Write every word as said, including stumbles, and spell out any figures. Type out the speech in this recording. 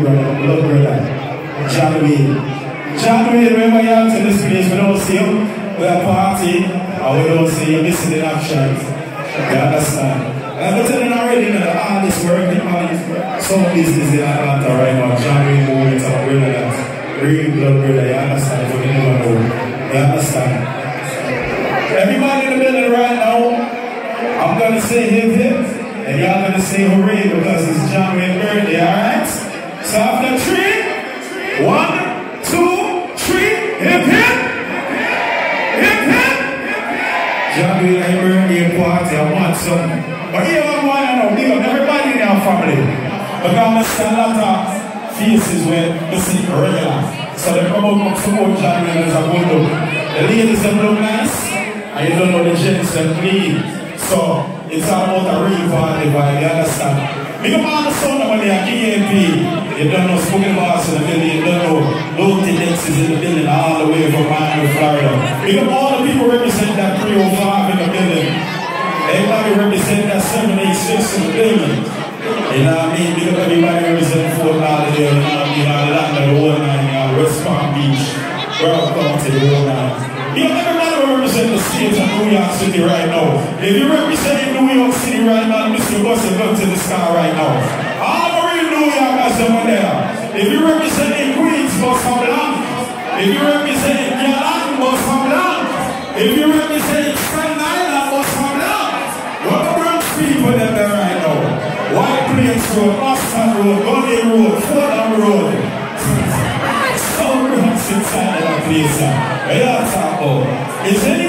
brother, blood brother, John Wayne. John Wayne, remember you out in this place, we don't see you, we are party, and we don't see you missing in action. You understand? And I'm telling you already that all this work, some business in Atlanta right now, John Wayne moving up, brother, that real blood brother, you understand? You never know. You understand? Everybody in the building right now, I'm going to say hip hip, and y'all going to say hooray because it's John Wayne's birthday, alright? So after three, one, two, three, hip hip, hip hip. John Wayne's birthday party, I want something. But here I want to know, big up everybody in our family. Because I see a lot of faces where I see regular. So they come out to support John Wayne as a good look. The ladies them look nice, and you don't know the gents them clean. So it's all about a real party vibe, you understand? Big up all the sound when they are K M P. You don't know Spoken Boss in the building, you don't know Loyalty Next is in the building all the way from Miami, Florida. Big up all the people represent that three oh five in the building. Everybody represent that seven eight six in the building. You know what I mean? Big up everybody represent Fort Lauderdale, you know what I mean? Atlanta, the whole nine, you know, West Palm Beach, Broward County, the whole nine. You know, everybody represent the state of New York City right now. If you represent New York City right now, Mister Buster, look to the sky right now. All the real New Yorkers over there. If you represent Queens, must come down. If you represent Gallon, must come down. If you represent Staten Island, must come down. What the Bronx people them there right now? White Plains Road, Boston Road, Bunny Road, Fulham Road. Some Bronx inside of that place. Yeah, talk about. Is any